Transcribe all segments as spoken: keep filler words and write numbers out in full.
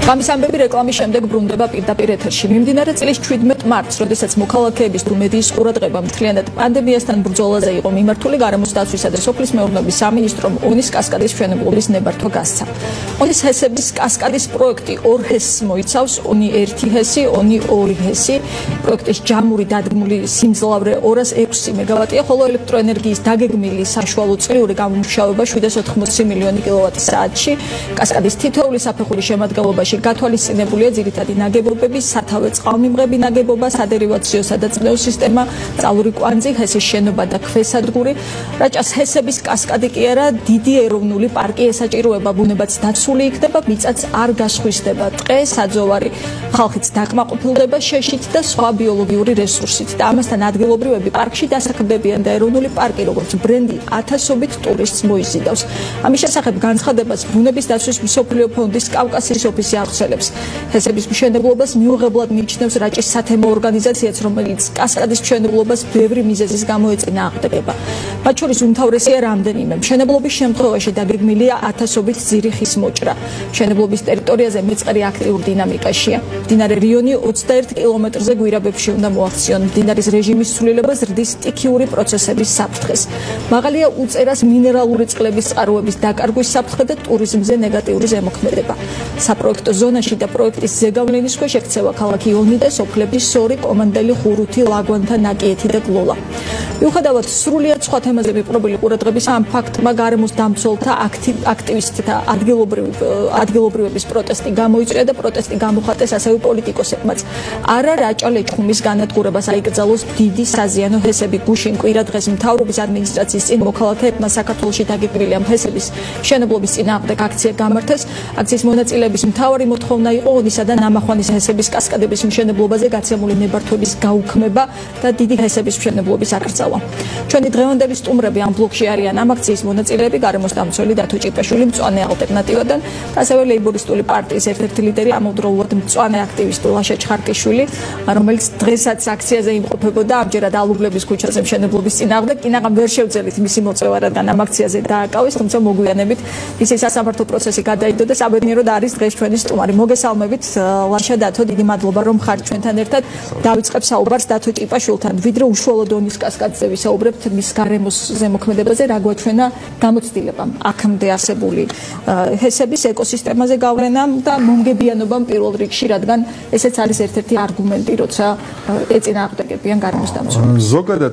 Ღამის ამბები რეკლამის შემდეგ ბრუნდება პირდაპირ ეთერში. მიმდინარე წლის შვიდმეტ მარტს, როდესაც მოქალაქეების თუ მედიის ყურადღება მთლიანად პანდემიასთან ბრძოლაზე იყო მიმართული, გარემოს დაცვისა და სოფლის მეურნეობის სამინისტრომ ონის კასკადის მშენებლობის ნებართვა გასცა. ონის ჰესების კასკადის პროექტი ორ ჰესს მოიცავს, ონი ერთი ჰესი, ონი ორი ჰესი. პროექტის ჯამური დადგმული სიმძლავრე ორას ექვსი მეგავატია, ხოლო ელექტროენერგიის დაგეგმილი საშუალო წლიური გამომუშავება შვიდას ოთხმოცი მილიონი კილოვატი საათში. კასკადის თითოეული საფეხურის შემადგენლობაში გათვალისწინებულია ძირითადი ნაგებობები, სათავე წყალმიმღები ნაგებობა, სადერივაციო სადაწნეო სისტემა, წალური კვანძი, ჰესის შენობა და ქვესადგური. რაჭას ჰესების კასკადი კი არა, დიდი ეროვნული პარკი ესაჭიროება, ბუნებაც დაცული იქნება, მიწაც არ გასხვისდება, ტყე, საძოვარი, ხალხიც დაკმაყოფილდება შეშით და სხვა ბიოლოგიური რესურსით და ამასთან ადგილობრივები პარკში დასაქმდებიან და ეროვნული პარკი როგორც ბრენდი ათასობით ტურისტს მოიზიდავს. ამის შესახებ განცხადებას ბუნების დაცვის მსოფლიო ფონდის კავკასიის ოფისი ახსენებს. ჰესების მშენებლობას მიუღებლად მიიჩნევს რაჭის სათემო ორგანიზაციაც, რომელიც კასკადის მშენებლობას ბევრი მიზეზის გამო ეწინააღმდეგება. მათ შორის უმთავრესია რამდენიმე. მშენებლობის შემთხვევაში დაგეგმილია ათასობით ძირი ხის მოჭრა. მშენებლობის ტერიტორიაზე მეწყერი აქტიურ დინამიკაშია. მდინარე რიონი ოცდაერთ კილომეტრზე გვირაბებში უნდა მოაქციონ. მდინარის რეჟიმის ცვლილება ზრდის სტიქიური პროცესების საფრთხეს. მაღალია უწერას მინერალური წყლების წყაროების დაკარგვის საფრთხე და ტურიზმზე ნეგატიური ზემოქმედება. საპროექტო ზონაში და პროექტის ზეგავლენის ქვეშ ექცევა ქალაქი ონი და სოფლების სორი, კომანდელი, ხურუთი, ლაგვანთა, ნაკიეთი და გლოლა. მიუხედავად სრულიად სხვა თემაზე მიპყრობილი ყურადღებისა, ამ ფაქტმა გარემოს დამცველთა აქტივისტთა ადგილობრივების პროტესტი გამოიწვია და პროტესტი გამოხატეს ასევე პოლიტიკოსებმაც. არა რაჭა ლეჩხუმის განადგურებას აიკრძალოს დიდი საზიანო ჰესები. გუშინ კვირა დღეს მთავრობის ადმინისტრაციის წინ მოქალაქეებმა საქართველოში დაგეგმილი ამ ჰესების მშენებლობის წინააღმდეგ აქცია გამართეს. აქციის მონაწილეების მთავარი მოთხოვნა იყო ონისა და ნამახვანის ჰესების კასკადების მშენებლობაზე გაცემული ნებართვების გაუქმება და დიდი ჰესების მშენებლობის აკრძალვა. ჩვენი დღევანდელი სტუმრები ამ ბლოკში არიან ამ აქციის მონაწილეები, გარემოს დამცველი დათო ჭიპაშვილი, მწვანე ალტერნატივიდან, ასევე ლეიბორისტული პარტიის ერთ-ერთი ლიდერი, ამავდროულად მწვანე აქტივისტი ლაშა ჩხარტიშვილი, რომელიც დღესაც აქციაზე იმყოფებოდა, ამჯერად ალუბლების ქუჩაზე მშენებლობის წინააღმდეგ. კინაღამ ვერ შევძელით მისი მოწვევა, რადგან ამ აქციაზე დააკავეს, თუმცა მოგვიანებით მისი სასამართლო პროცესი გადაიდო და საბედნიეროდ არის დღეს ჩვენი სტუმარი. მოგესალმებით ლაშა დათო, დიდი მადლობა რომ ხართ ჩვენთან ერთად. დავიწყებ საუბარს დათო ჭიპაშვილთან. ვიდრე უშუალოდ ონის კასკადზე ვისაუბრებთ მის გარემოს ზემოქმედებაზე, რა გვაჩვენა გამოცდილებამ აქამდე არსებული ჰესების ეკოსისტემაზე გავლენამ და მომგებიანობამ პირველ რიგში, რადგან ესეც არის ერთ-ერთი არგუმენტი, როცა ეწინააღმდეგებიან გარემოს დამცველებს. ზოგადად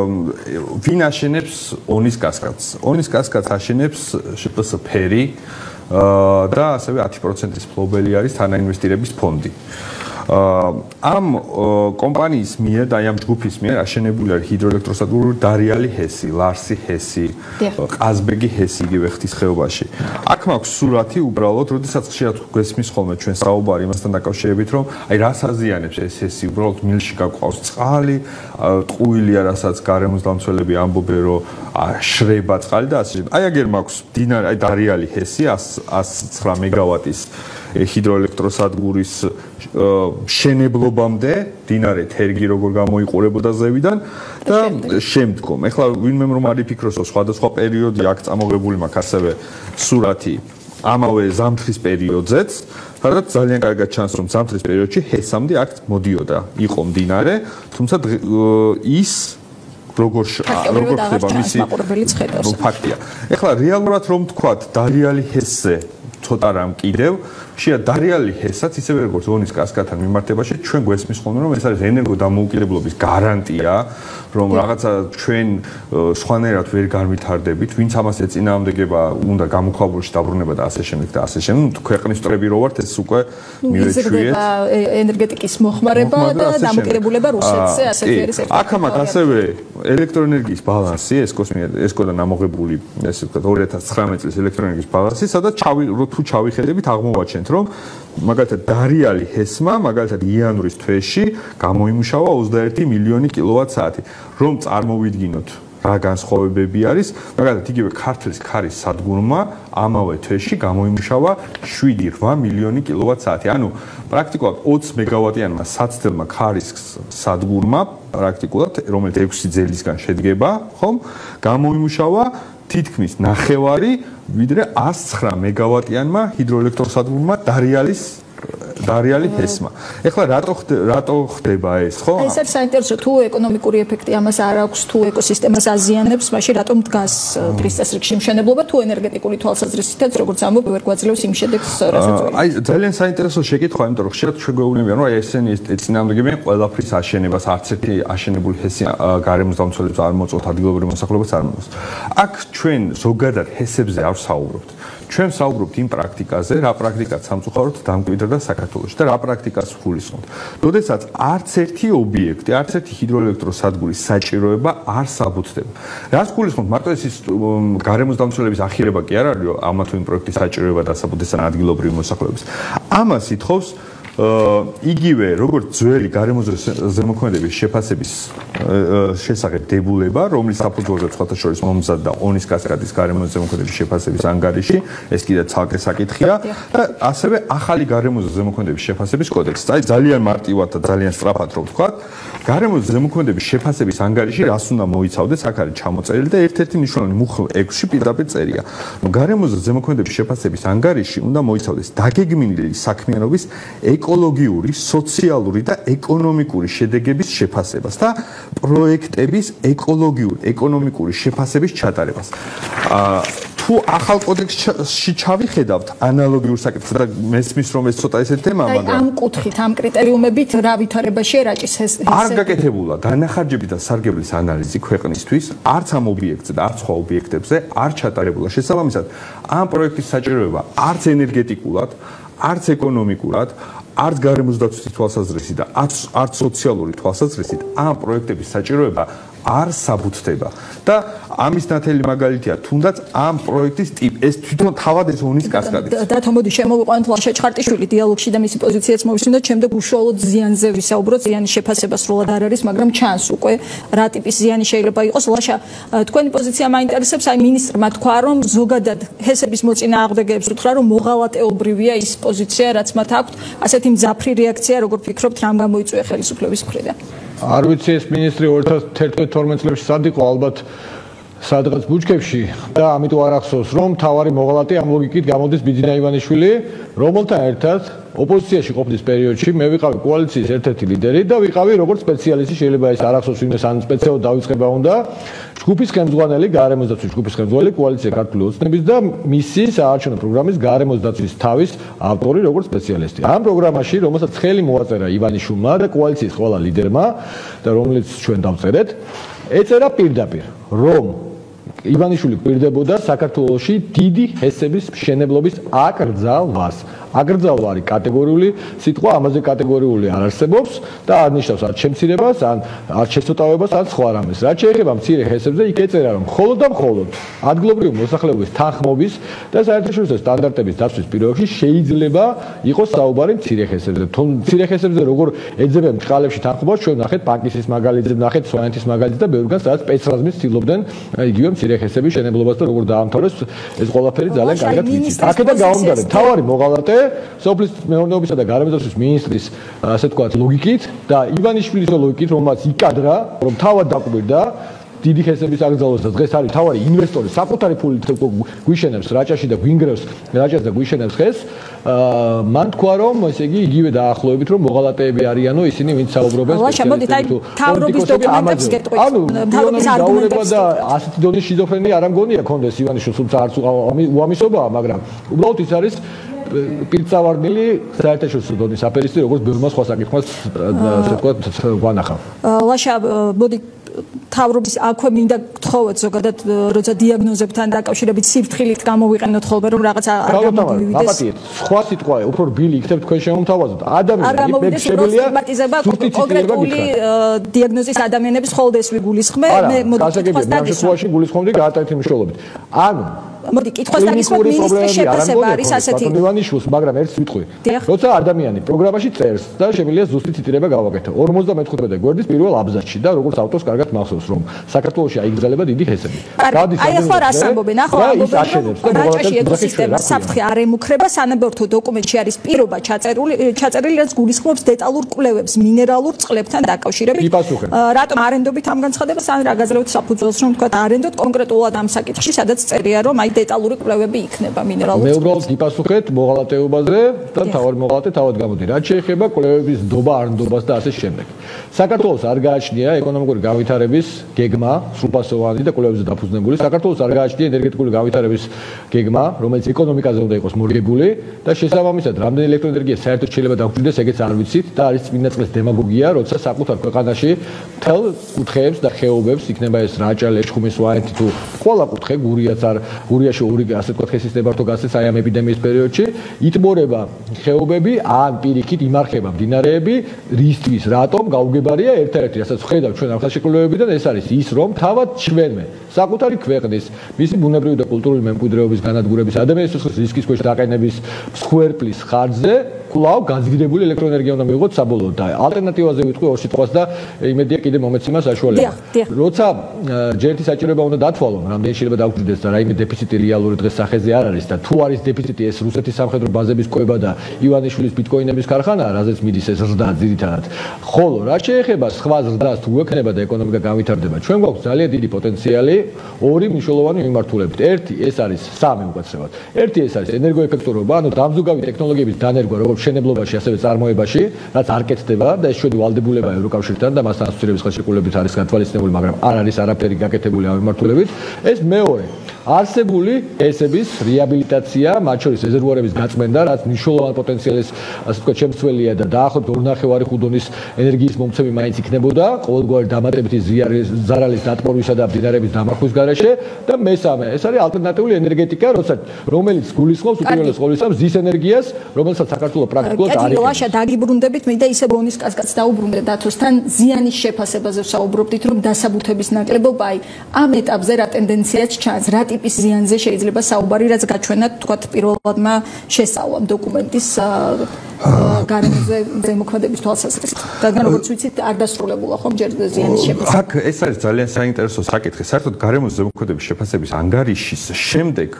ვინ აშენებს ონის კასკადს? ონის კასკადს აშენებს შპს ფერი და ასევე ათი პროცენტის მფლობელი არის თანაინვესტირების ფონდი. ამ კომპანიის მიერ და ამ ჯგუფის მიერ აშენებული არის ჰიდროელექტროსადგური დარიალი ჰესი, ლარსი ჰესი, ყაზბეგი ჰესი იგივე ხეთის ხეობაში. აქ მაქვს სურათი უბრალოდ, როდესაც ხშირად გვესმის ხოლმე ჩვენ საუბარი იმასთან დაკავშირებით, რომ აი რას აზიანებს ეს ჰესი, უბრალოდ მილში გაგვყავს წყალი, ტყუილია, რასაც გარემოს დამცველები ამბობენ, რომ შრება წყალი და ასე. აი აგერ მაქვს დინარი, აი დარიალი ჰესი ას ცხრა მეგავატის ჰიდროელექტროსადგურის შენებლობამდე დინარე თერგი როგორ გამოიყურებოდა ზევიდან და შემდგომ. ეხლა ვინმე რომ არ იფიქროს, რომ სხვადასხვა პერიოდი აქ წამოღებული მაქვს ასევე სურათი ამავე ზამთრის პერიოდზეც, სადაც ძალიან კარგად ჩანს, რომ ზამთრის პერიოდში ჰესამდე აქ მოდიოდა, იყო მდინარე, თუმცა ის როგორ როგორ ხდება მისი ფაქტია. ეხლა რეალურად რომ თქვათ დარიალი ჰესზე ცოტა რამ კიდევ შეა დარიალი ჰესაც ისევე როგორც ონის კასკადთან მიმართებაში ჩვენ გვესმის ხოლმე რომ ეს არის ენერგო დამოუკიდებლობის გარანტია, რომ რაღაცა ჩვენ სხვანაირად ვერ განვითარდებით, ვინც ამას ეწინააღმდეგება, უნდა გამოქვაბულში დაბრუნება და ასე შემდეგ და ასე შემდეგ. ნუ ქვეყნის მტრები რო ვართ, ეს უკვე მივეჩვიეთ. ენერგეტიკის მოხმარება და დამოკიდებულება რუსეთზე, ასეთი არის ერთ-ერთი. აქ ამათ ასევე ელექტროენერგიის ბალანსი, ესკოს მიერ ესკოდან ამოღებული, ესე ვთქვათ, ორი ათას ცხრამეტი წლის ელექტროენერგიის ბალანსი, სადაც თუ ჩავიხედებით აღმოვაჩენთ, რომ მაგალითად დარიალი ჰესმა, მაგალითად იანვრის თვეში გამოიმუშავა ოცდაერთი მილიონი კილოვატ-საათი. რომ წარმოვიდგინოთ რა განსხვავებები არის, მაგალითად იგივე ქართლის ქარის სადგურმა ამავე თვეში გამოიმუშავა შვიდი რვა მილიონი კილოვატ-საათი. ანუ პრაქტიკულად ოცი მეგავატიანმა საცდელმა ქარის სადგურმა, პრაქტიკულად რომელიც ექვსი ძელისგან შედგება, ხომ, გამოიმუშავა თითქმის ნახევარი, ვიდრე ას ცხრა მეგავატიანმა ჰიდროელექტროსადგურმა დარიალის დარიალი ჰესმა. ეხლა რატო რატო ხდება ეს, ხო? ეს არის საინტერესო, თუ ეკონომიკური ეფექტი ამას არ აქვს, თუ ეკოსისტემას აზიანებს, მაშინ რატომ დგას დღის წესრიგში მშენებლობა, თუ ენერგეტიკული თვალსაზრისითაც როგორც ამბობ ვერ გვაძლევს იმ შედეგს, რასაც ვიღებთ. აი ძალიან საინტერესო შეკითხვა, იმიტომ რომ ხშირად შეგვეუბნებიან, რომ აი ესენი ეწინააღმდეგებიან ყველაფრის აშენებას, არც ერთი აშენებული ჰესი გარემოს დამცველებს არ მოწყვეტ, ადგილობრივ მოსახლეობას არ მოწყვეტ. აქ ჩვენ ზოგადად ჰესებზე არ ვსაუბრობთ. ჩვენ ვსაუბრობთ იმ პრაქტიკაზე, რა პრაქტიკაც სამწუხაროდ დამკვიდრდა საქართველოში და რა პრაქტიკას ვგულისხმობთ. როდესაც არც ერთი ობიექტი, არც ერთი ჰიდროელექტროსადგურის საჭიროება არ საბუთდება. რას გულისხმობთ? მარტო ეს გარემოს დამცველების ახირება კი არ არის, ამა თუ იმ პროექტის საჭიროება დასაბუთდეს ან ადგილობრივი მოსახლეობის. ამას ითხოვს იგივე როგორც ძველი გარემოს ზემოქმედების შეფასების შესახებ დებულება, რომლის საფუძველზე სხვათა შორის მომზადდა ონის კასკადის გარემოს ზემოქმედების შეფასების ანგარიში, ეს კიდე ცალკე საკითხია და ასევე ახალი გარემოს ზემოქმედების შეფასების კოდექსი. აი ძალიან მარტივად და ძალიან სწრაფად რო ვთქვათ, გარემოს ზემოქმედების შეფასების ანგარიში რას უნდა მოიცავდეს, აქ არის ჩამოწერილი და ერთ-ერთი მნიშვნელოვანი მუხლ ექვსში პირდაპირ წერია. გარემოს ზემოქმედების შეფასების ანგარიში უნდა მოიცავდეს დაგეგმილი საქმიანობის ეკოლოგიური, სოციალური და ეკონომიკური შედეგების შეფასებას და პროექტების ეკოლოგიური, ეკონომიკური შეფასების ჩატარებას. თუ ახალ კოდექსში ჩავიხედავთ ანალოგიურ საკითხს და მესმის რომ ეს ცოტა ესეთი თემაა, მაგრამ ამ კუთხით, ამ კრიტერიუმებით რა ვითარებაში რაჭის ეს არ გაკეთებულა დანახარჯები და სარგებლის ანალიზი ქვეყნისთვის, არც ამ ობიექტზე და არც სხვა ობიექტებზე არ ჩატარებულა. შესაბამისად, ამ პროექტის საჭიროება არც ენერგეტიკულად, არც ეკონომიკურად, არც გარემოს დაცვის თვალსაზრისით და არც სოციალური თვალსაზრისით ამ პროექტების საჭიროება არ საბუთდება და ამის ნათელი მაგალითია თუნდაც ამ პროექტის ტიპი ეს თვითონ თავად ეს ონის კასკადი. და თომოდი შემოვიყვანოთ ლაშა ჩხარტიშვილი დიალოგში და მისი პოზიციაც მოვისმინოთ, შემდეგ უშუალოდ ზიანზე ვისაუბროთ, ზიანის შეფასება სრულად არ არის, მაგრამ ჩანს უკვე რა ტიპის ზიანი შეიძლება იყოს. ლაშა, თქვენი პოზიცია მაინტერესებს, აი მინისტრმა თქვა, რომ ზოგადად ჰესების მოწინააღმდეგეებს უთხრა, რომ მოღალატეობრივია ის პოზიცია, რაც მათ აქვთ, ასეთი მძაფრი რეაქცია, როგორ ფიქრობთ, რამ გამოიწვია ხელისუფლების მხრიდან? არ ვიცი ეს მინისტრი ორი ათას თერთმეტ წლებში სად იყო, ალბათ სადღაც ბუჩქებში და ამიტომ არ ახსოვს რომ თავარი მოღალატე ამ ლოგიკით გამოდის ბიძინა ივანიშვილი, რომელთან ერთად ოპოზიციაში ყოფნის პერიოდში მე ვიყავი კოალიციის ერთ-ერთი ლიდერი და ვიყავი როგორც სპეციალისტი, შეიძლება ეს არ ახსოვს ვინმე ან სპეციალურად დავიწყება უნდა, ჯგუფის ხელმძღვანელი, გარემოს დაცვის ჯგუფის ხელმძღვანელი კოალიცია ქართული ოცნების და მისი საარჩევნო პროგრამის გარემოს დაცვის თავის ავტორი როგორც სპეციალისტი. ამ პროგრამაში, რომელსაც ხელი მოაწერა ივანიშვილმა და კოალიციის ყველა ლიდერმა და რომელიც ჩვენ დავწერეთ, ეწერა პირდაპირ, რომ ივანიშვილი კვირდებოდა საქართველოში დიდი ჰესების მშენებლობის აკრძალვას. აკრძალვა არის კატეგორიული სიტყვა, ამაზე კატეგორიული არ არსებობს და არ ნიშნავს არ შემცირებას, ან არ შეცოტავებას, ან სხვა რამეს. რაც შეეხება მცირე ჰესებზე, იქ ეწერა, რომ მხოლოდ და მხოლოდ ადგილობრივი მოსახლეობის თანხმობის და საერთაშორისო სტანდარტების დაცვის პირობებში შეიძლება იყოს საუბარი მცირე ჰესებზე. თუმცა მცირე ჰესებზე როგორ ეძებენ ჭყალებში თანხმობას, ჩვენ ნახეთ პანკისის მაგალითზე, ნახეთ სვანეთის მაგალითზე და ბევრგან სადაც სპეცრაზმის ცდილობდნენ იგივე მცირე ჰესების შენებლობას და როგორ დაამთავრეს ეს ყველაფერი ძალიან კარგად ვიცით. აქედან გამომდინარე, თავარი მოღალატე სოფლის მეურნეობისა და გარემოს დაცვის მინისტრის ასე თქვათ ლოგიკით და ივანიშვილის ლოგიკით, რომელსაც იკადრა, რომ თავად დაკვირდა დიდი ჰესების აკრძალვას და დღეს არის თავარი ინვესტორი საკუთარი ფულით გვიშენებს რაჭაში და გვინგრევს რაჭას და გვიშენებს ხეს, მან თქვა რომ ესე იგი იგივე დაახლოებით რომ მოღალატეები არიანო ისინი ვინც საუბრობენ სპეციალისტები თუ თავრობის დოკუმენტებს გეტყვით. ანუ თავრობის არგუმენტებს და ასეთი დონის შიზოფრენია არ ამგონია კონდეს ივანიშვილს, თუმცა არც უამისობაა, მაგრამ უბრალოდ ის არის პირწავარდნილი საერთაშორისო დონის აფერისტი, როგორც ბევრმა სხვა საკითხმას ასე ვთქვათ გვანახა. ლაშა, მოდი თავრობის აქვე მინდა გთხოვოთ ზოგადად როცა დიაგნოზებთან დაკავშირებით სიფრთხილით გამოვიყენოთ ხოლმე რომ რაღაცა არ გამოვივიდეს. აპატიეთ, სხვა სიტყვაა, უფრო რბილი იქნებ თქვენ შემომთავაზოთ. ადამიანი მე შეგიძლია კონკრეტული დიაგნოზის ადამიანების ხოლმე ეს ვიგულისხმე, მე მოდი თქვაში გულისხმობდი გაატარეთ მნიშვნელობით. ანუ მოდი კითხვას დაგისვათ მინისტრის შეფასება არის ასეთი. ივანიშვილს, მაგრამ ერთს ვიტყვი. როცა ადამიანი პროგრამაში წერს და შემიძლია ზუსტი ციტირება გავაკეთო. ორმოცდამეხუთმეტე გვერდის პირველ აბზაცში და როგორც ავტორს კარგად მახსოვს რომ საქართველოში აიგრძელება დიდი ჰესები. აი ახლა რას ამბობენ? ახლა ამბობენ რომ რაჭაში ეკოსისტემას საფრთხე არ ემუქრება, სანებერთო დოკუმენტში არის პირობა ჩაწერილი, ჩაწერილი რაც გულისხმობს დეტალურ კვლევებს მინერალურ წყლებთან დაკავშირებით. რატომ არენდობით ამ განცხადებას ან რა გაძლევთ საფუძველს რომ თქვა არენდოთ კონკრეტულად ამ საკითხში, სადაც წერია რომ აი დეტალური კვლევები იქნება მინერალურ მე უბრალოდ გიპასუხეთ მოღალატეობაზე და თავი მოღალატე თავად გამოდი. რაც შეეხება კვლევების ნდობა არ ნდობას და ასე შემდეგ. საქართველოს არ გააჩნია ეკონომიკური განვითარების გეგმა, სრულფასოვანი და კვლევებზე დაფუძნებული. საქართველოს არ გააჩნია ენერგეტიკული განვითარების გეგმა, რომელიც ეკონომიკაზე უნდა იყოს მორგებული და შესაბამისად, რამდენი ელექტროენერგია საერთოდ შეიძლება დაგჭირდეს, ეგეც არ ვიცით და არის წმინდა წყლის დემაგოგია, როცა საკუთარ ქვეყანაში მთელ კუთხეებს და ხეობებს, იქნება ეს რაჭა, ლეჩხუმის ვარიანტი თუ ყველა კუთხე, გურიაც არ, გურიაში ორი ასე ვთქვათ ხესისნებართო გასცეს აი ამ ეპიდემიის პერიოდში, იტბორება ხეობები, ან პირიქით იმარხება მდინარეები, რისთვის, რატომ გაუგებარია ერთ-ერთი, რასაც ხედავ ჩვენ ახალშეკვლევებიდან, ეს არის ის, რომ თავად ჩვენმე საკუთარი ქვეყნის მისი ბუნებრივი და კულტურული მემკვიდრეობის განადგურების ადამიანის სიცოცხლის რისკის ქვეშ დაყენების მსხვერპლის ხარჯზე კვლავ გაძვირებული ელექტროენერგია უნდა მივიღოთ საბოლოოდ და ალტერნატივაზე ვიტყვი ორ სიტყვას და იმედია კიდე მომეცემა საშუალება. როცა ჯერთი საჭიროება უნდა დათვალონ, რამდენი შეიძლება დაგვჭირდეს და რაიმე დეფიციტი რეალური დღეს სახეზე არ არის და თუ არის დეფიციტი ეს რუსეთის სამხედრო ბაზების კვება და ივანიშვილის ბიტკოინების ქარხანაა, რაზეც მიდის ეს ზრდა ძირითადად. ხოლო რაც შეეხება სხვა ზრდას თუ ექნება და ეკონომიკა განვითარდება, ჩვენ გვაქვს ძალიან დიდი პოტენციალი ორი მნიშვნელოვანი მიმართულებით. ერთი ეს არის სამი უკაცრავად. ერთი ეს არის ენერგოეფექტურობა, ანუ დამზუგავი ტექნოლოგიების დანერგვა, როგორც მშენებლობაში, ასევე წარმოებაში, რაც არ კეთდება და ეს ჩვენი ვალდებულებაა ევროკავშირთან და მასთან ასოცირების ხელშეკრულებით არის გათვალისწინებული, მაგრამ არ არის არაფერი გაკეთებული ამ მიმართულებით. ეს მეორე არსებული ესების რეაბილიტაცია, მათ შორის რეზერვუარების გაწმენდა, რაც მნიშვნელოვან პოტენციალის, ასე ვთქვათ, შემცველია და დაახლოებით ორ ნახევარი ხუდონის ენერგიის მომცემი მაინც იქნებოდა ყოველგვარი დამატებითი ზარალის დატბორვისა და მდინარეების დამარხვის გარეშე და მესამე, ეს არის ალტერნატიული ენერგეტიკა, როცა რომელიც გულისხმობს უპირველეს ყოვლისა მზის ენერგიას, რომელსაც საქართველოს პრაქტიკულად არ იღებს. ლაშა დაგიბრუნდებით, მინდა ისე ბონის კასკადს დაუბრუნდეთ დათოსთან ზიანის შეფასებაზე ვსაუბრობდით, რომ დასაბუთების ნაკლებობა აი ამ ეტაპზე რა ტენდენციაც ჩანს, რა ტიპის ზიანზე შეიძლება საუბარი, რაც გაჩვენათ თქვათ პირველადმა შესწავლამ დოკუმენტის გარემოზე ზემოქმედების თვალსაზრისით. რადგან როგორც ვიცით, არ დასრულებულა ხომ ჯერ ზიანის შეფასება. აქ ეს არის ძალიან საინტერესო საკითხი. საერთოდ გარემოს ზემოქმედების შეფასების ანგარიშის შემდეგ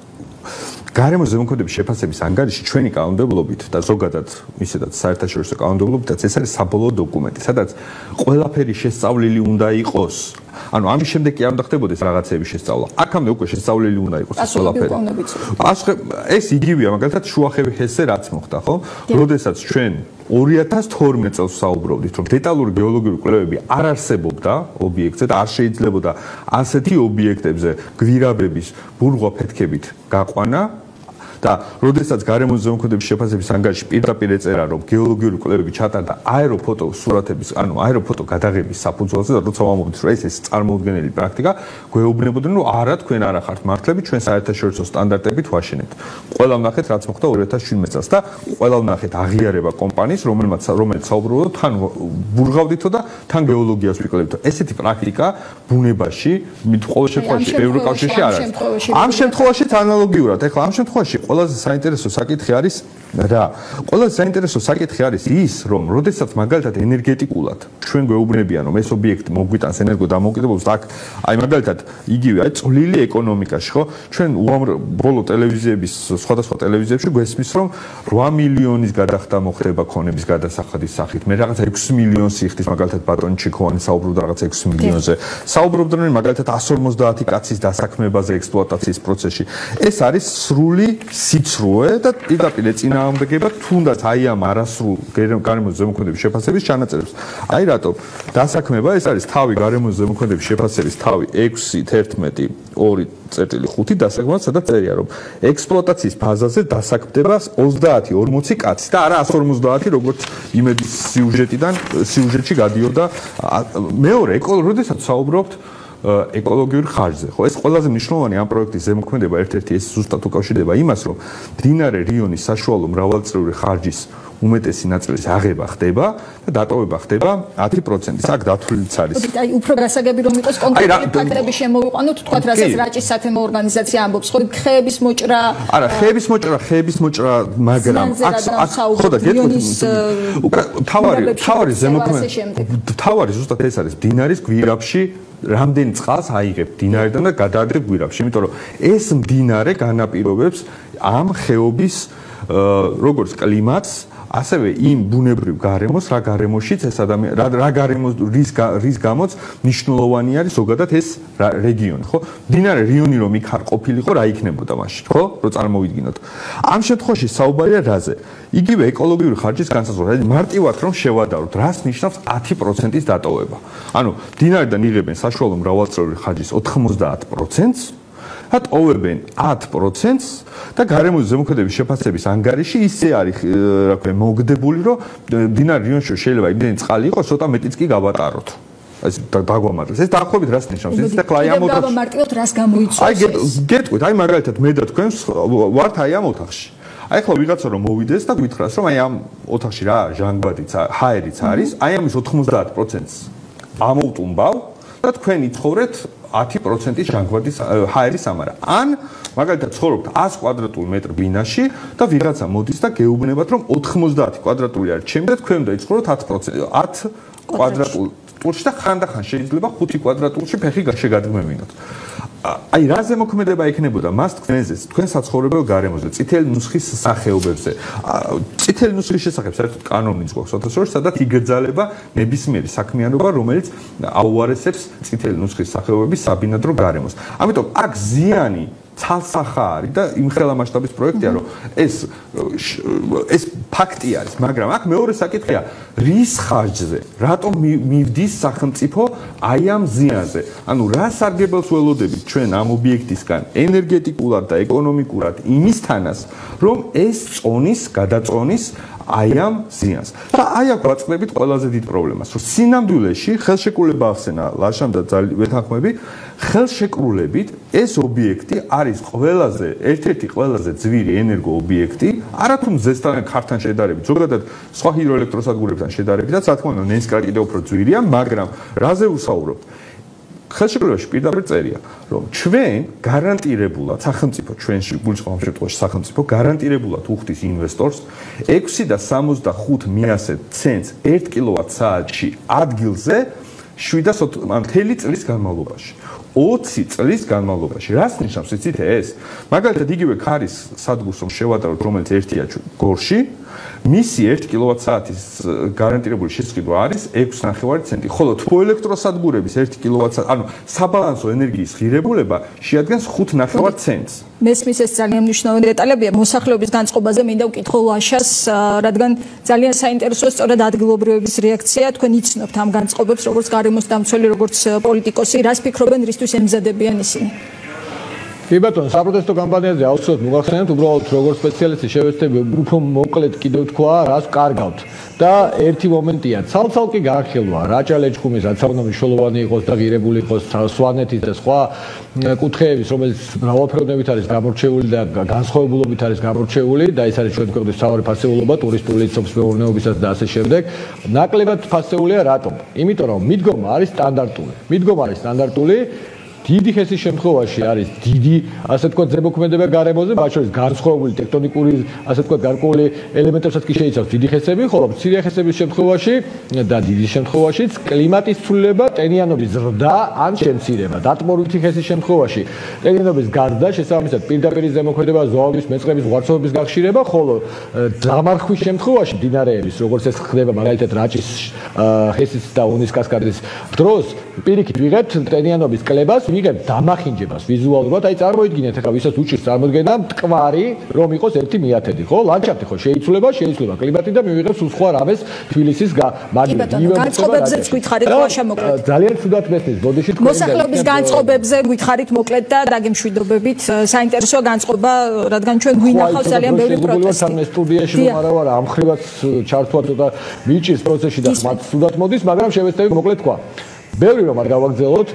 გარემოს ზემოქმედების შეფასების ანგარიში ჩვენი კანონმდებლობით და ზოგადად ისედაც საერთაშორისო კანონმდებლობითაც ეს არის საბოლოო დოკუმენტი, სადაც ყველაფერი შესწავლილი უნდა იყოს. ანუ ამის შემდეგ კი არ უნდა ხდებოდეს რაღაცების შესწავლა. აქამდე უკვე შესწავლილი უნდა იყოს ეს ყველაფერი. პასუხი ეს იგივეა, მაგალითად შუახევი ჰესზე რაც მოხდა, ხო? როდესაც ჩვენ ორი ათას თორმეტ წელს საუბრობდით, რომ დეტალური გეოლოგიური კვლევები არ არსებობდა ობიექტზე და არ შეიძლებოდა ასეთი ობიექტებზე გვირაბების ბურღვა ფეთქებით გაყვანა. და როდესაც გარემოს ზემოქმედების შეფასების ანგარიში პირდაპირ ეწერა, რომ გეოლოგიური კვლევები ჩატარდა აეროფოტო სურათების, ანუ აეროფოტო გადაღების საფუძველზე და როცა ვამბობთ, რომ ეს ეს წარმოუდგენელი პრაქტიკა, გვეუბნებოდნენ, რომ არა, თქვენ არა ხართ მართლები, ჩვენ საერთაშორისო სტანდარტებით ვაშენებთ. ყველა ვნახეთ, რაც მოხდა ორი ათას შვიდმეტ წელს და ყველა ვნახეთ აღიარება კომპანიის, რომელმაც რომელიც საუბრობდა, თან ბურღავდითო და თან გეოლოგიას ვიკლებდით. ესეთი პრაქტიკა ბუნებაში, ყოველ შემთხვევაში ევროკავშირში არ არის. ამ შემთხვევაშიც ანალოგიურად, ეხლა ამ შემთხვევაში ყველაზე საინტერესო საკითხი არის რა? ყველაზე საინტერესო საკითხი არის ის, რომ როდესაც მაგალითად ენერგეტიკულად ჩვენ გვეუბნებიან, რომ ეს ობიექტი მოგვიტანს ენერგო დამოუკიდებლობას, აქ აი მაგალითად იგივე აი წვლილი ეკონომიკაში, ხო? ჩვენ უამრავ ბოლო ტელევიზიების, სხვადასხვა ტელევიზიებში გვესმის, რომ რვა მილიონის გადახდა მოხდება ქონების გადასახადის სახით. მე რაღაცა ექვსი მილიონს იხდის მაგალითად ბატონი ჩიქოვანი საუბრობდა რაღაცა ექვსი მილიონზე. საუბრობდნენ მაგალითად εκατს ორმოცდაათი კაცის დასაქმებაზე ექსპლუატაციის პროცესში. ეს არის სრული სიცრუე და პირდაპირ ეწინააღმდეგება თუნდაც აი ამ არასრულ გარემოს ზემოქმედების შეფასების ჩანაწერებს. აი რატო დასაქმება ეს არის თავი გარემოს ზემოქმედების შეფასების თავი ექვსი თერთმეტი ორი წერტილი ხუთი დასაქმება, სადაც წერია რომ ექსპლუატაციის ფაზაზე დასაქმდება ოცდაათი ორმოცი კაცი და არა εκατს ორმოცდაათი როგორც იმედის სიუჟეტიდან სიუჟეტში გადიოდა. მეორე, როდესაც საუბრობთ ეკოლოგიურ ხარჯზე. ხო, ეს ყველაზე მნიშვნელოვანი ამ პროექტის ზემოქმედება ერთ-ერთი ეს ზუსტად უკავშირდება იმას, რომ მდინარე რიონის საშუალო მრავალწლიური ხარჯის უმეტესი ნაწილის აღება ხდება და დატოვება ხდება ათი პროცენტის. აქ დათვლილიც არის. აი, უფრო გასაგები რომ იყოს კონკრეტული ფაქტორები შემოვიყვანოთ, თქვათ, რასაც რაჭის სათემო ორგანიზაცია ამბობს, ხო, ხეების მოჭრა. არა, ხეების მოჭრა, ხეების მოჭრა, მაგრამ აქ ხო და გეტყვით, თავარი, თავარი ზემოქმედება, თავარი ზუსტად ეს არის, მდინარის გვირაბში რამდენი წყალს აიღებ მდინარიდან და გადააგდებ გვირაბში, იმიტომ რომ ეს მდინარე განაპირობებს ამ ხეობის როგორც კლიმატს, ასევე იმ ბუნებრივ გარემოს, რა გარემოშიც ეს ადამიანი რა რა გარემოს რის რის გამოც მნიშვნელოვანი არის ზოგადად ეს რეგიონი, ხო? მდინარე რიონი რომ იქ არ ყოფილიყო, რა იქნებოდა მაშინ, ხო? რომ წარმოვიდგინოთ. ამ შემთხვევაში საუბარია რაზე? იგივე ეკოლოგიური ხარჯის განსაზღვრა, δηλαδή მარტივად რომ შევადაროთ, რას ნიშნავს ათი პროცენტის დატოვება. ანუ მდინარიდან იღებენ საშუალო მრავალწლიური ხარჯის ოთხმოცდაათ პროცენტს და ტოვებენ ათ პროცენტს და გარემოს ზემოქმედების შეფასების ანგარიში ისე არის, რა ქვია, მოგდებული, რომ მდინარე რიონში შეიძლება იმდენი წყალი იყოს, ცოტა მეტიც კი გავატაროთ. ეს დაგვამართლეს. ეს დაახლოებით რას ნიშნავს? ეს ახლა აი ამ ოთახში. გავამარტივოთ რას გამოიწვევს. აი გეტყვით, აი მაგალითად მე და თქვენ ვართ აი ამ ოთახში. აი ახლა ვიღაცა რომ მოვიდეს და გითხრას რომ აი ამ ოთახში რა ჟანგბადიც, ჰაერიც არის, აი ამის ოთხმოცდაათ პროცენტს ამოვტუმბავ და თქვენ იცხოვრეთ ათი პროცენტის ჟანგბადის ჰაერის ამარა. ან მაგალითად ცხოვრობთ ას კვადრატულ მეტრ ბინაში და ვიღაცა მოდის და გეუბნებათ რომ ოთხმოცდაათი კვადრატული არის ჩემი და თქვენ უნდა იცხოვროთ ათ პროცენტი ათ კვადრატულ ტურში და ხანდახან შეიძლება ხუთი კვადრატულში ფეხი შეგადგმევინოთ. აი რა ზემოქმედება ექნებოდა მას თქვენზე, თქვენ საცხოვრებელ გარემოზე, წითელი ნუსხის სახეობებზე. წითელი ნუსხის შესახებ საერთოდ კანონიც გვაქვს ოთხ ათას, სადაც იგრძალება ნებისმიერი საქმიანობა, რომელიც აუარესებს წითელი ნუსხის სახეობების საბინადრო გარემოს. ამიტომ აქ ზიანი ცალსახა არის და იმხელა მასშტაბის პროექტია, რომ ეს ეს ფაქტი არის, მაგრამ აქ მეორე საკითხია, რის ხარჯზე, რატომ მივდის სახელმწიფო აი ამ ზიანზე? ანუ რა სარგებელს ველოდებით ჩვენ ამ ობიექტისგან ენერგეტიკულად და ეკონომიკურად იმისთანას, რომ ეს წონის, გადაწონის აი ამ ზიანს. და აი აქ ვაწყდებით ყველაზე დიდ პრობლემას, რომ სინამდვილეში ხელშეკრულება ახსენა ლაშამ და ვეთანხმები, ხელშეკრულებით ეს ობიექტი არის ყველაზე ერთ-ერთი ყველაზე ძვირი ენერგო ობიექტი, არათუ მზესთან ქართან შედარებით, ზოგადად სხვა ჰიდროელექტროსადგურებთან შედარებითაც, რა თქმა უნდა, ნენსკრა კიდევ უფრო ძვირია, მაგრამ რაზე ვსაუბრობთ? ხელშეკრულებაში პირდაპირ წერია, რომ ჩვენ გარანტირებულად სახელმწიფო ჩვენში გულწრფელ შემთხვევაში სახელმწიფო გარანტირებულად უხდის ინვესტორს ექვსი და სამოცდახუთ მიასე ცენტს ერთ კილოვატ-საათში ადგილზე შვიდ და მთელი წლის განმავლობაში. ოცი წლის განმავლობაში. რას ნიშნავს იცით ეს? მაგალითად იგივე ქარის სადგურს რომ შევადაროთ, რომელიც ერთია გორში, მისი ერთ კილოვატ-საათის გარანტირებული შესყიდვა არის ექვსი ნახევარი ცენტი, ხოლო თბოელექტროსადგურების ერთ კილოვატ-საათი, ანუ საბალანსო ენერგიის ღირებულება შეადგენს ხუთ ნახევარ ცენტს. მესმის ეს ძალიან მნიშვნელოვანი დეტალებია. მოსახლეობის განწყობაზე მინდა ვკითხო ლაშას, რადგან ძალიან საინტერესოა სწორედ ადგილობრივების რეაქცია. თქვენ იცნობთ ამ განწყობებს, როგორც გარემოს დამცველი, როგორც პოლიტიკოსი, რას ფიქრობენ, რისთვის ემზადებიან ისინი? კი ბატონო, საპროტესტო კამპანიაზე აუცილებლად მოგახსენებთ, უბრალოდ როგორც სპეციალისტი შევეცდები უფრო მოკლედ კიდევ თქვა, რას კარგავთ. და ერთი მომენტია, ცალ-ცალკე განხილვა, რაჭა-ლეჩხუმის რაცაუნა მნიშვნელოვანი იყოს და ღირებული იყოს სვანეთის და სხვა კუთხეების, რომელიც მრავალფეროვნებით არის გამორჩეული და განსხვავებულობით არის გამორჩეული და ეს არის ჩვენი ქვეყნის მთავარი ფასეულობა, ტურისტული სოფლის-მეურნეობისას და ასე შემდეგ. ნაკლებად ფასეულია რატომ? იმიტომ რომ მიდგომა არის სტანდარტული. მიდგომა არის სტანდარტული დიდი ხესის შემთხვევაში არის დიდი, ასე თქვა, ზემოქმედება გარემოზე, მათ შორის განსხვავებული ტექტონიკური, ასე თქვა, გარკვეული ელემენტებსაც კი შეიცავს დიდი ხესები, ხოლო მცირე ხესების შემთხვევაში და დიდი შემთხვევაშიც კლიმატის ცვლილება, ტენიანობის ზრდა ან შემცირება. დატბორვითი ხესის შემთხვევაში ტენიანობის გარდა შესაბამისად პირდაპირ ზემოქმედება, ზოავის, მეწყრების, ზღვარცმების გახშირება, ხოლო დამარხვის შემთხვევაში მდინარეების, როგორც ეს ხდება მაგალითად რაჭის ხესის და უნის კასკადის დროს, პირიქით ვიღებთ ტენიანობის კლებას, ვიღებთ დამახინჯებას ვიზუალურად, აი წარმოიდგინეთ ახლა ვისაც უჭირს წარმოდგენა მტკვარი რომ იყოს ერთი მიათედი, ხო? ლანდშაფტი ხო შეიცვლება, შეიცვლება კლიმატი და მივიღებთ სულ სხვა რამეს თბილისის მაგივრად. განწყობებზეც გითხარით ლაშა მოკლედ. ძალიან ცუდად მესმის, ბოდიში თქვენ მოსახლეობის განწყობებზე გითხარით მოკლედ და დაგემშვიდობებით. საინტერესოა განწყობა, რადგან ჩვენ გვინახავს ძალიან ბევრი პროტესტი. ამ სტუდიაში რომ არა ვარ, ამ ხრივაც ჩართვა ცოტა მიჭირს პროცესში და მათ ცუდად მოდის, მაგრამ შევეცდები მოკლედ თქვა. ბევრი რომ არ გავაგრძელოთ,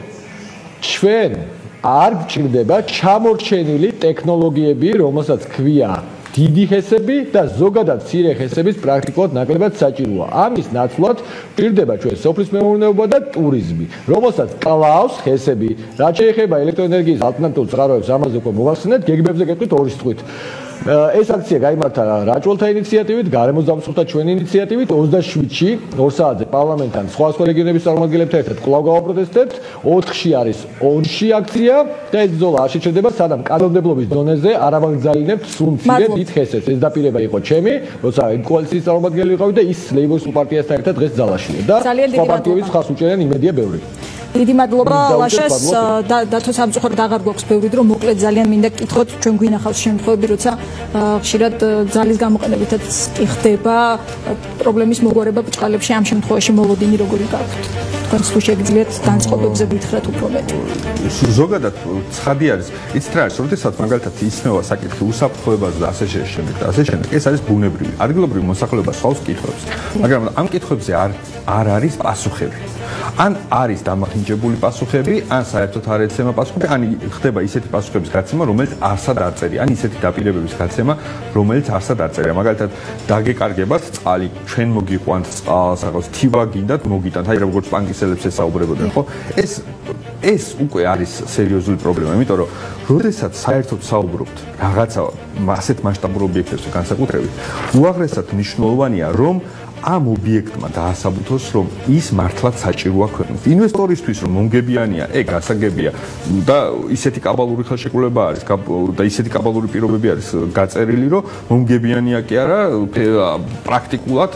ჩვენ არ გჭირდება ჩამორჩენილი ტექნოლოგიები, რომელსაც ქვია დიდი ხესები და ზოგადად მცირე ხესების პრაქტიკულად ნაკლებად საჭიროა. ამის ნაცვლად გჭირდება ჩვენ სოფლის-მეურნეობა და ტურიზმი, რომელსაც კლავს ხესები. რაც შეეხება ელექტროენერგიის ალტერნატიულ წყაროებს, ამაზე უკვე მოვახსენეთ, გეგმებზე გეტყვით ორი სიტყვით. ეს აქცია გაიმართა რაჭველთა ინიციატივით, გარემოს დამსხვრთა ჩვენი ინიციატივით ოცდაშვიდში ორ საათზე პარლამენტთან სხვა სხვა რეგიონების წარმომადგენლებთან ერთად კვლავ გავაპროტესტებთ. ოთხში არის ონში აქცია და ეს ბრძოლა არ შეჩერდება, სანამ კანონმდებლობის დონეზე არ ავაგზავნებთ სულ მცირე დიდ ხესებს. ეს დაპირება იყო ჩემი, როცა იმ კოალიციის წარმომადგენელი ვიყავი და ის ლეიბორისტულ პარტიასთან ერთად დღეს ძალაშია და სხვა პარტიების ხას უჭერენ, იმედია ბევრი. დიდი მადლობა ლაშას დათო სამწუხაროდ აღარ გვაქვს ბევრი დრო, მოკლედ ძალიან მინდა გკითხოთ, ჩვენ გვინახავს შემთხვევები, როცა ხშირად ძალის გამოყენებითაც კი ხდება პრობლემის მოგვარება ბჭყალებში, ამ შემთხვევაში მოლოდინი როგორი გაქვთ? თქვენ თუ შეგიძლიათ განწყობებზე გითხრათ უფრო მეტი. ზოგადად ცხადი არის, იცით რა არის, როდესაც მაგალითად ისმევა საკითხი უსაფრთხოებაზე და ასე შემდეგ და ასე შემდეგ, ეს არის ბუნებრივი. ადგილობრივი მოსახლეობა სვავს კითხვებს, მაგრამ ამ კითხვებზე არ არ არის პასუხები. ან არის დამახინჯებული პასუხები, ან საერთოდ არ ეცემა პასუხები, ან ხდება ისეთი პასუხების გაცემა, რომელიც არსად არ წერია, ან ისეთი დაპირებების გაცემა, რომელიც არსად არ წერია. მაგალითად, დაგეკარგებათ წყალი, ჩვენ მოგიყვანთ წყალს, რაღაც თივა გინდათ, მოგიტანთ, აი როგორც პანკისელებს ესაუბრებოდნენ, ხო? ეს ეს უკვე არის სერიოზული პრობლემა, იმიტომ რომ როდესაც საერთოდ საუბრობთ რაღაცა ასეთ მასშტაბურ ობიექტებზე განსაკუთრებით, უაღრესად მნიშვნელოვანია, რომ ამ ობიექტმა დაასაბუთოს, რომ ის მართლაც საჭიროა ქვეყნის ინვესტორისთვის, რომ მომგებიანია, ეგ გასაგებია და ისეთი კაბალური ხელშეკრულება არის და ისეთი კაბალური პირობები არის გაწერილი, რომ მომგებიანია კი არა, პრაქტიკულად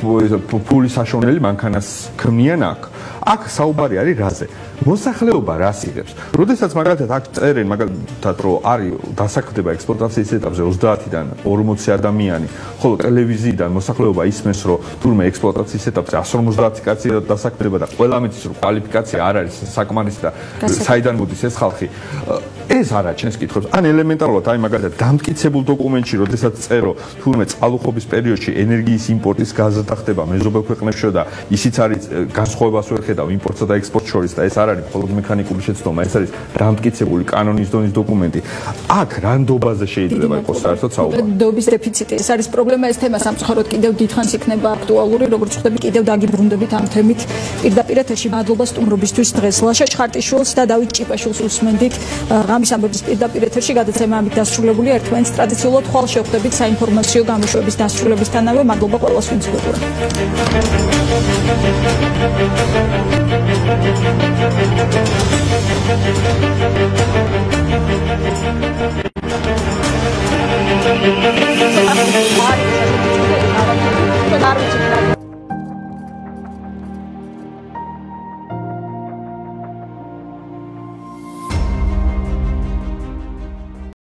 ფულის საშონელი მანქანას ქმნიან აქ. აქ საუბარი არის რაზე? მოსახლეობა რას იღებს? როდესაც მაგალითად აქ წერენ, მაგალითად რომ არის დასაქმდება ექსპლუატაციის ეტაპზე ოცდაათიდან ორმოცი ადამიანი, ხოლო ტელევიზიიდან მოსახლეობა ისმენს, რომ თურმე ექსპლუატაციის ეტაპზე εκατს ორმოცდაათი კაცი დასაქმდება და ყველა მიცის, რომ კვალიფიკაცია არ არის საკმარისი და საიდან მოდის ეს ხალხი. ეს არა ჩვენს კითხვებს. ან ელემენტარულად, აი მაგალითად დამტკიცებულ დოკუმენტში, როდესაც წერო, თურმე წყალუხობის პერიოდში ენერგიის იმპორტის გაზრდა ხდება მეზობელ ქვეყნებში და ისიც არის განსხვავებას ვერ ხედავ იმპორტსა და ექსპორტს შორის და ეს არ არის მხოლოდ მექანიკური შეცდომა, ეს არის დამტკიცებული კანონის დონის დოკუმენტი. აქ რანდობაზე შეიძლება იყოს საერთოდ საუბარი. დობის დეფიციტი, ეს არის პრობლემა, ეს თემა სამწუხაროდ კიდევ დიდხანს იქნება აქტუალური, როგორც ხვდები, კიდევ დაგიბრუნდებით ამ თემით. პირდაპირ ეთერში მადლობა სტუმრობისთვის დღეს ლაშა ჩხარტიშვილს და დავით ჭიპაშვილს უსმენდით. ღამის ამბების პირდაპირ ეთერში გადაცემა ამით დასრულებულია. ერთმანეთს ტრადიციულად ხვალ შევხვდებით საინფორმაციო გამოშვების დასრულებისთანავე. მადლობა ყველას, ვინც გვეყურა.